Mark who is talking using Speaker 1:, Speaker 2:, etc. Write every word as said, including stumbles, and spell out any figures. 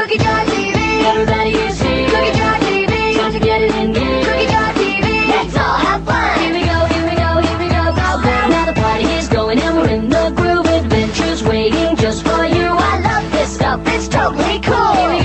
Speaker 1: Cookie Jar T V.
Speaker 2: Everybody is here.
Speaker 1: Cookie Jar T V.
Speaker 2: Time to get it in gear.
Speaker 1: Cookie Jar T V. Let's all have fun.
Speaker 2: Here we go, here we go, here we go, go, go. Now the party is going and we're in the groove. Adventures waiting just for you.
Speaker 1: I love this stuff. It's totally cool.